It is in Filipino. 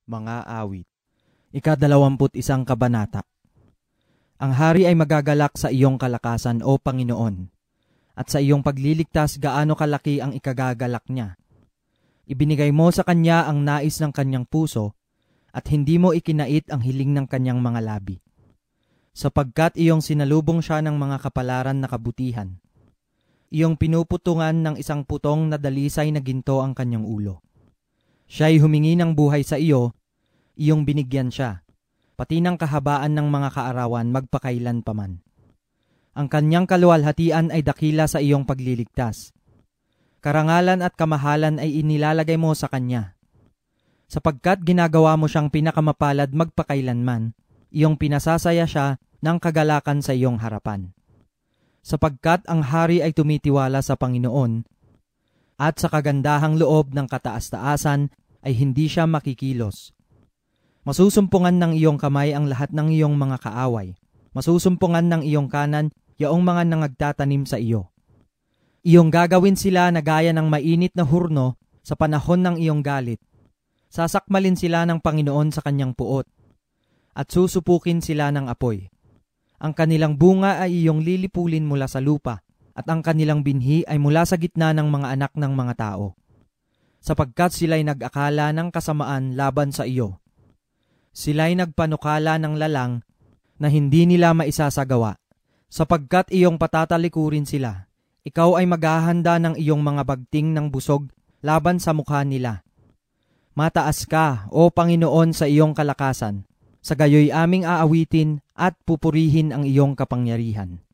Mga awit. Ika-21 kabanata. Ang hari ay magagalak sa iyong kalakasan, O Panginoon, at sa iyong pagliligtas gaano kalaki ang ikagagalak niya. Ibinigay mo sa kanya ang nais ng kanyang puso, at hindi mo ikinait ang hiling ng kanyang mga labi. Sapagkat iyong sinalubong siya ng mga kapalaran na kabutihan. Iyong pinuputungan ng isang putong na dalisay na ginto ang kanyang ulo. Siya'y humingi ng buhay sa iyo, iyong binigyan siya, pati ng kahabaan ng mga kaarawan magpakailan paman. Ang kanyang kaluwalhatian ay dakila sa iyong pagliligtas. Karangalan at kamahalan ay inilalagay mo sa kanya. Sapagkat ginagawa mo siyang pinakamapalad magpakailanman, iyong pinasasaya siya ng kagalakan sa iyong harapan. Sapagkat ang hari ay tumitiwala sa Panginoon, at sa kagandahang loob ng kataas-taasan ay hindi siya makikilos. Masusumpungan ng iyong kamay ang lahat ng iyong mga kaaway. Masusumpungan ng iyong kanan yaong mga nangagtatanim sa iyo. Iyong gagawin sila na gaya ng mainit na hurno sa panahon ng iyong galit. Sasakmalin sila ng Panginoon sa kanyang puot, at susupukin sila ng apoy. Ang kanilang bunga ay iyong lilipulin mula sa lupa, at ang kanilang binhi ay mula sa gitna ng mga anak ng mga tao. Sapagkat sila'y nag-akala ng kasamaan laban sa iyo. Sila'y nagpanukala ng lalang na hindi nila maisasagawa. Sapagkat iyong patatalikurin sila, ikaw ay maghahanda ng iyong mga bagting ng busog laban sa mukha nila. Mataas ka, O Panginoon, sa iyong kalakasan, sa gayoy aming aawitin at pupurihin ang iyong kapangyarihan.